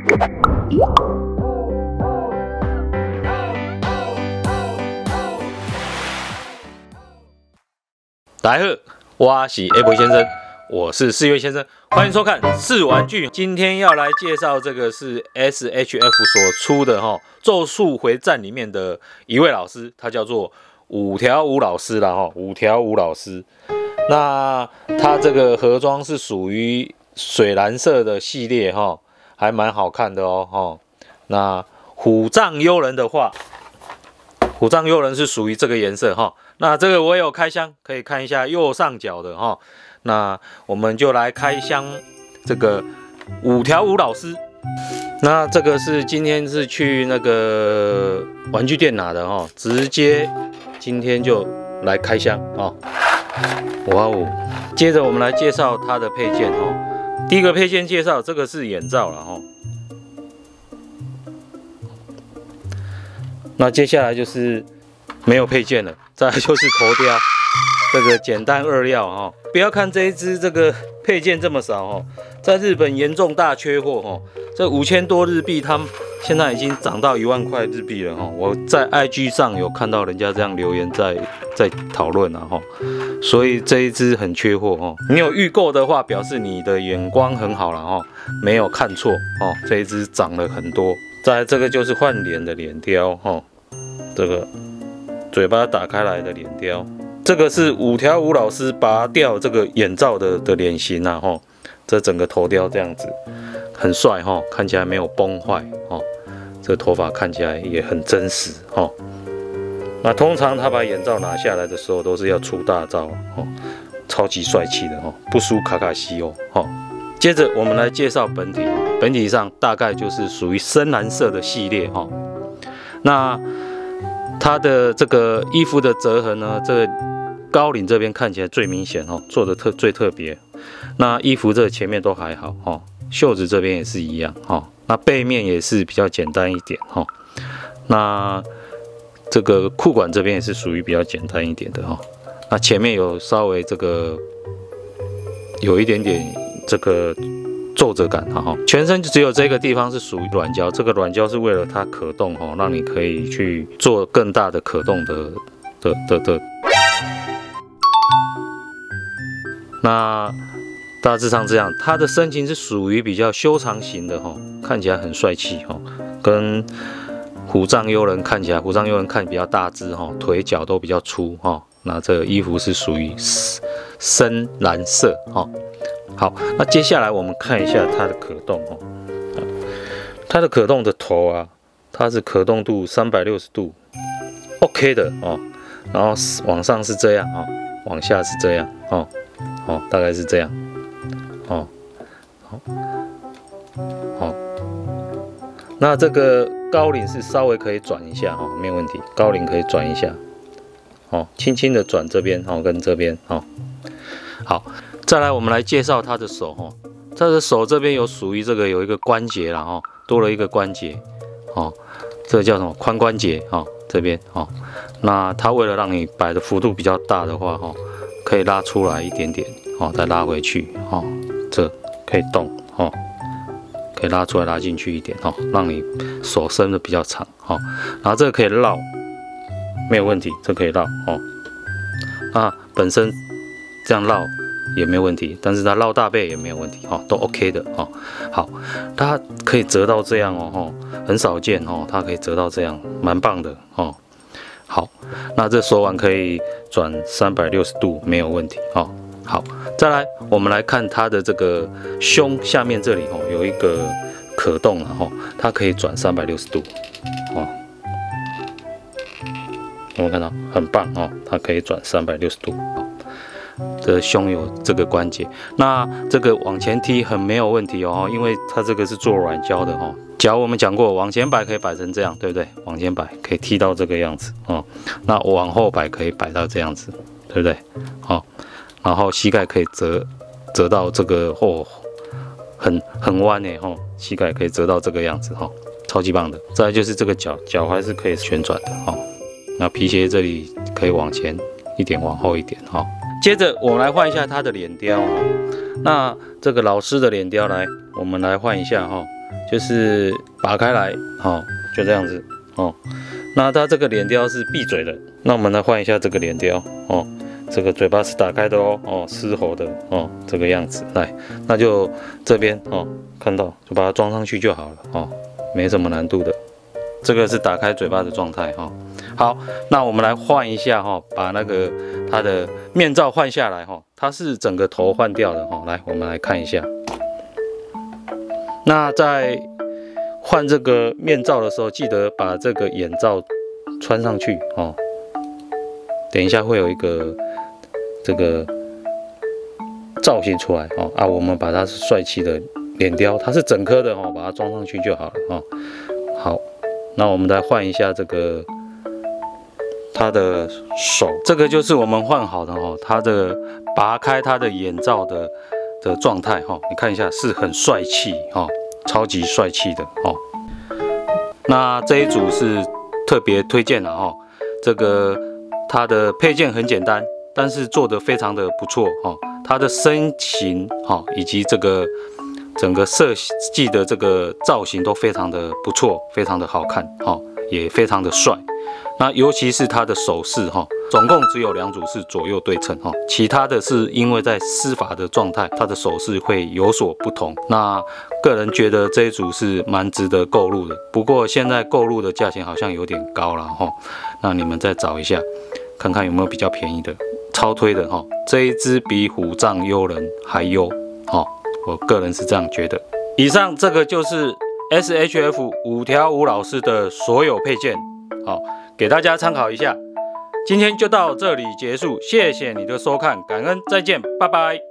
大家好，我是 Apple 先生，我是四月先生，欢迎收看试玩具。今天要来介绍这个是 SHF 所出的《咒术回战》里面的一位老师，他叫做五条悟老师啦五条悟老师。那他这个盒装是属于水蓝色的系列还蛮好看的那虎杖悠仁的话，虎杖悠仁是属于这个颜色那这个我有开箱，可以看一下右上角的那我们就来开箱这个五条悟老师。那这个是今天是去那个玩具店拿的直接今天就来开箱哇哦！接着我们来介绍它的配件第一个配件介绍，这个是眼罩了那接下来就是没有配件了，再来就是头雕，这个简单2料不要看这一支这个配件这么少在日本严重大缺货这5000多日币，它现在已经涨到1万块日币了我在 IG 上有看到人家这样留言在讨论所以这一支很缺货你有预购的话，表示你的眼光很好了没有看错这一支涨了很多。再来这个就是换脸的脸雕这个嘴巴打开来的脸雕，这个是五条悟老师拔掉这个眼罩的脸型这整个头雕这样子很帅看起来没有崩坏这头发看起来也很真实那通常他把眼罩拿下来的时候都是要出大招超级帅气的不输卡卡西接着我们来介绍本体，本体上大概就是属于深蓝色的系列那它的这个衣服的折痕呢，这个高领这边看起来最明显做的最特别。那衣服这前面都还好袖子这边也是一样那背面也是比较简单一点那这个裤管这边也是属于比较简单一点的那前面有稍微这个有一点点这个皱褶感全身就只有这个地方是属于软胶，这个软胶是为了它可动让你可以去做更大的可动的。那大致上这样，它的身形是属于比较修长型的看起来很帅气跟虎杖悠仁看起来，虎杖悠仁看比较大只腿脚都比较粗那这个衣服是属于深蓝色好，那接下来我们看一下它的可动它的可动的头它是可动度360度 OK 的然后往上是这样往下是这样大概是这样那这个高领是稍微可以转一下没有问题，高领可以转一下轻轻的转这边跟这边好，再来我们来介绍他的手他的手这边有属于这个有一个关节啦多了一个关节这个叫什么髋关节这边那它为了让你摆的幅度比较大的话可以拉出来一点点再拉回去这可以动可以拉出来拉进去一点让你手伸的比较长然后这个可以绕，没有问题，这可以绕那本身这样绕也没有问题，但是它绕大背也没有问题都 OK 的好，它可以折到这样很少见它可以折到这样，蛮棒的好，那这手腕可以转360度没有问题好，再来我们来看它的这个胸下面这里有一个可动它可以转360度有没有看到？很棒它可以转360度这胸有这个关节，那这个往前踢很没有问题因为它这个是做软胶的脚我们讲过，往前摆可以摆成这样，对不对？往前摆可以踢到这个样子那往后摆可以摆到这样子，对不对？然后膝盖可以折到这个很弯膝盖可以折到这个样子超级棒的。再来就是这个脚踝是可以旋转的那皮鞋这里可以往前一点，往后一点接着我们来换一下它的脸雕那这个老师的脸雕来，我们来换一下就是拔开来，就这样子哦。那它这个脸雕是闭嘴的，那我们来换一下这个脸雕哦。这个嘴巴是打开的哦，嘶吼的哦，这个样子来，那就这边看到就把它装上去就好了哦，没什么难度的。这个是打开嘴巴的状态哈。好，那我们来换一下把那个它的面罩换下来它是整个头换掉的来，我们来看一下。那在换这个面罩的时候，记得把这个眼罩穿上去等一下会有一个这个造型出来我们把它是帅气的脸雕，它是整颗的把它装上去就好了好，那我们来换一下这个它的手，这个就是我们换好的它的拔开它的眼罩的状态你看一下是很帅气超级帅气的那这一组是特别推荐的这个它的配件很简单，但是做得非常的不错它的身形以及这个整个设计的这个造型都非常的不错，非常的好看也非常的帅。那尤其是它的手势总共只有2组是左右对称其他的是因为在施法的状态，它的手势会有所不同。那个人觉得这一组是蛮值得购入的，不过现在购入的价钱好像有点高了那你们再找一下，看看有没有比较便宜的，超推的这一支比虎杖悠人还优我个人是这样觉得。以上这个就是 SHF 5条5老师的所有配件给大家参考一下。今天就到这里结束，谢谢你的收看，感恩，再见，拜拜。